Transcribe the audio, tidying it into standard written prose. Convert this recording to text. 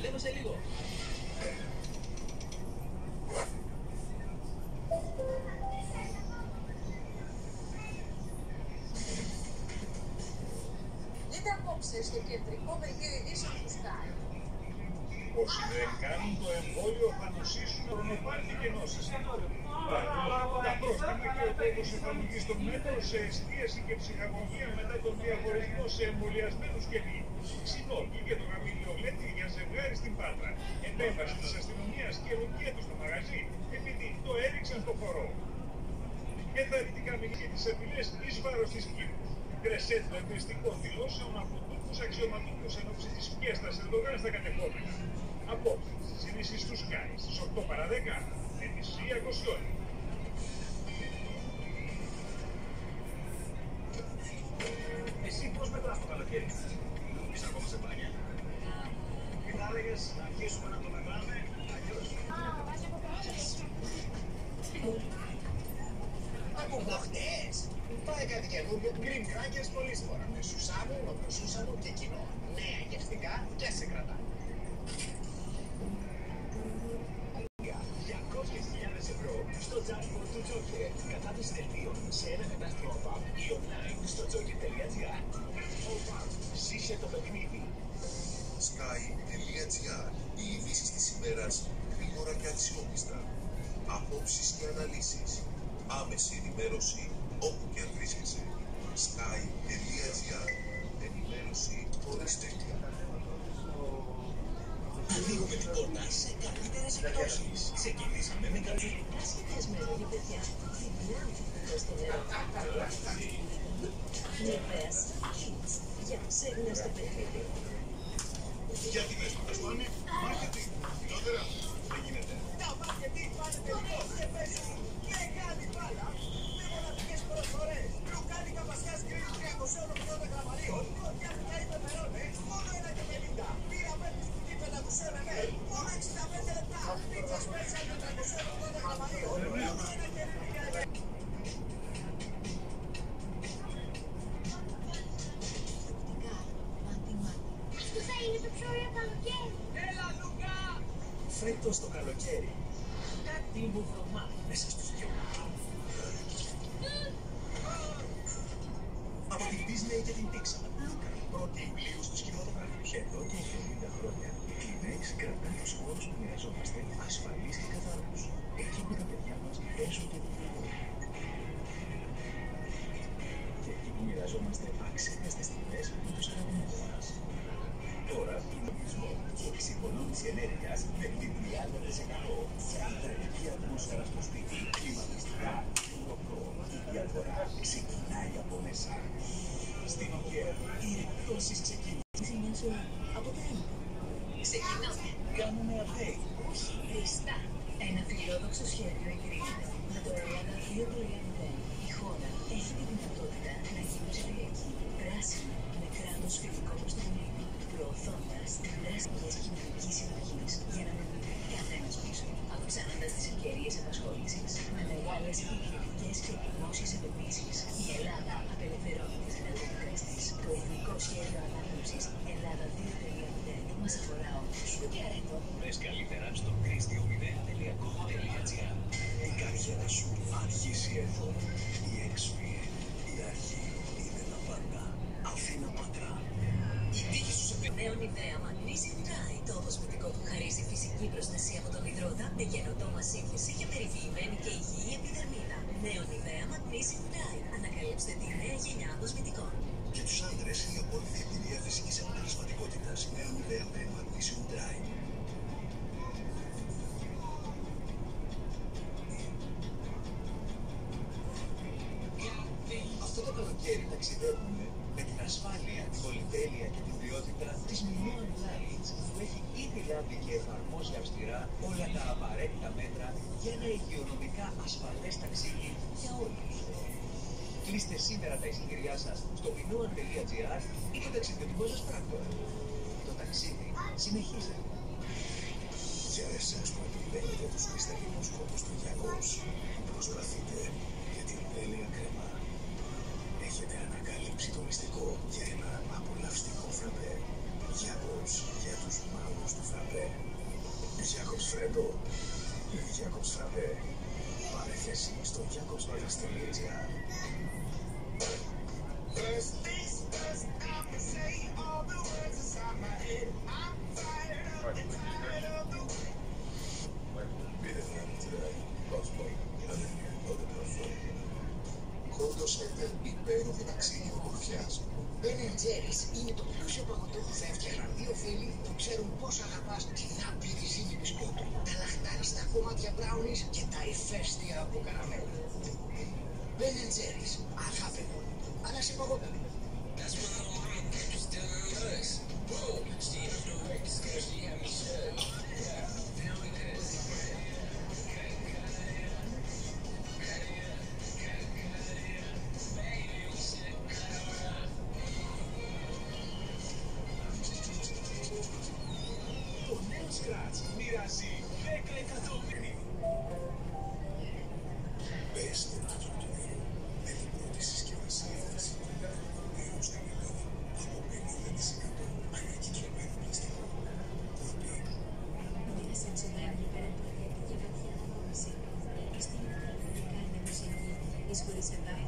λέμε σε λίγο. Δείτε απόψε στο κεντρικό πεδίο ειδήσεων του Sky. Όσοι δεν κάνουν το εμβόλιο θα νοσήσουν χρονοπάρτη και νόσεις. Τα πρόστιμα και ο τρόπος εφαρμογής των μέτρων σε εστίαση και ψυχαγωγία μετά τον διαχωρισμό σε εμβολιασμένους και μη. Συνόλου και το γαμήλιο γλέτη για ζευγάρι στην Πάτρα. Επέμβαση της αστυνομίας και ρουκέτου στο μαγαζί επειδή το έριξαν στο χορό. Ενθαρρυντικά μηνύσεις τις απειλές εις βάρος της Κύπρου. Κρεσέντο εμπριστικών δηλώσεων από Τούρκους αξιωματούχους εν ώψη της πιέστας Ερντογάν στα κατεχόμενα. Απόψε, συνήσεις του Sky στις 8 παρά 10 με τη Σία Κοσιόνη. Εσύ πώς μετράς το καλοκαίρι? Είσαι ακόμα σε μπάνια? Τι θα έλεγες να αρχίσουμε να το μετράμε αλλιώς? Από χτες πάει κάτι καινούργιο Green Crackers πολύσπορα με σουσάμου, νοπροσούσαμου και κοινό. Νέα γευστικά και σε κρατά. 200.000 ευρώ στο jackpot του Joker. Κατάδυση δελτίων σε ένα κατάστημα OPAP ή online στο joker.gr. OPAP. Ζήσε το παιχνίδι. Sky.gr. Οι ειδήσεις της ημέρας γρήγορα και αξιόπιστα. Απόψεις και αναλύσεις. Άμεση ενημέρωση όπου και αν βρίσκεσαι. Sky.gr. Ενημέρωση χωρίς τέτοια. Ανοίγουμε την πόρτα σε καλύτερες εκδόσεις. Ξεκινήσαμε με καλή. Σχεδιασμένο για παιδιά. Θυμνά αμφιβητό στο νερό. Νιβέας Kids. Για ξέγνα στο παιχνίδι. Για τιμές που θα πάνε, marketing. Φθηνότερα δεν γίνεται. Τα marketing πάνε τελικώς και παίζουν μεγάλη μπάλα με μοναδικές προσφορές. Λουκάνικα Πασιάς γκριλ 380 γραμμαρίων. Κοντιάτικα ή πεπερώνε, μόνο 1,50. Πήρα πέμπτη σκουτί 500 ml, μόνο 65 λεπτά. Πίτσα σπέσια 480 γραμμαρίων, μόνο 1,90. Αυτό θα είναι το πιο ωραίο καλοκαίρι. Έλα Λουκά! Φέτος το καλοκαίρι. Κάτι βρωμά μέσα στους δυο. Από την Disney και την Pixar. Λούκα, 1η Ιουλίου στους κινηματογράφους. Εδώ και 70 χρόνια. Οι Kleenex κρατάνε τους χώρους που μοιραζόμαστε ασφαλείς και καθαρούς. Εκεί που τα παιδιά μας παίζουν και δουλεύουν. Και εκεί που μοιραζόμαστε αξέχαστες στιγμές με τους αγαπημένους μας. Τώρα είναι ο και εξοικονόμηση ενέργειας με 30%. Φραγματική ατμόσφαιρα στο σπίτι, κλιματιστικά, υλικό. Η διαφορά ξεκινάει από μέσα. Στην IKEA οι εκπτώσεις ξεκινούν. Σημειώσω από τα έμπα. Ξεκινάμε. Κάνουμε update. Όχι, πιστά. Ένα φιλόδοξο σχέδιο εγκρίνεται. Με το Ελλάδα 2.0. Η χώρα έχει τη δυνατότητα να γίνει ψηφιακή, πράσινη, με κράτος φιλικό προς το πολίτη, προωθώντας την πράσινη κοινωνική συνοχή για να μην μείνει κανένας πίσω, αυξάνοντας τις ευκαιρίες απασχόλησης με μεγάλες ιδιωτικές και δημόσιες επενδύσεις. Η Ελλάδα απελευθερώνει τις δυνατότητες της. Το εθνικό σχέδιο ανάπτυξης Ελλάδα 2.0 μας αφορά όλους. Ούτε αρέτο. Βρες καλύτερα στο chris20.com.gr. Η καριέρα σου αρχίζει εδώ. Η XVN, η αρχή είναι τα πάντα. Αθήνα Πάτρα. Η τύχη σου σε Νέο Νιβέα Magnesium Dry. Το αποσμητικό του χαρίζει φυσική προστασία από τον υδρότα με καινοτόμα σύμφωση για περιποιημένη και υγιή επιδερμίδα. Νέο Νιβέα Magnesium Dry. Ανακαλύψτε τη νέα γενιά αποσμητικών. Για τους άντρες η απόλυτη εμπειρία φυσικής αποτελεσματικότητας. Νέο Nivea Men Magnesium Dry. Αυτό το καλοκαίρι ταξιδεύουμε με την ασφάλεια, την πολυτέλεια και την ποιότητα της Minoan Lines που έχει ήδη λάβει και εφαρμόζει αυστηρά όλα τα απαραίτητα μέτρα για ένα υγειονομικά ασφαλές ταξίδι για όλους. Κλείστε σήμερα τα εισιτήριά σας στο minoan.gr ή το ταξιδιωτικό σας πράκτορα. Το ταξίδι συνεχίζεται. Για εσάς που επιβαίνετε τους κρυσταλλινούς κόπους του Γιακός, προσπαθείτε για την τέλεια κρέμα. Έχετε ανακαλύψει το μυστικό για ένα απολαυστικό φραπέ. Γιακός για τους μάγους του φραπέ. Scratch είναι το πλούσιο παγωτό που θα έφτιαχναν δύο φίλοι που ξέρουν πώς αγαπάς την άπειρη ζύμη μπισκότου, τα λαχτάριστα κομμάτια μπράουνις και τα ηφαίστεια από καραμέλα. Ben & Jerry's, αγαπητό, αλλά σε παγωτά. Το νέο Scratch μοιράζει 10 εκατομμύρια. Μπες στο τίτλο του νερού με την πρώτη συσκευασία δρασιτότητα νερού στην Ελλάδα από 50% ανακυκλωμένο πλαστικό. Κούπι. Μια σεξουαλική υπεροπορία και βαθιά αναγνώριση. Στην ηλεκτρονικά ενημερωσιακή, εις χωρίς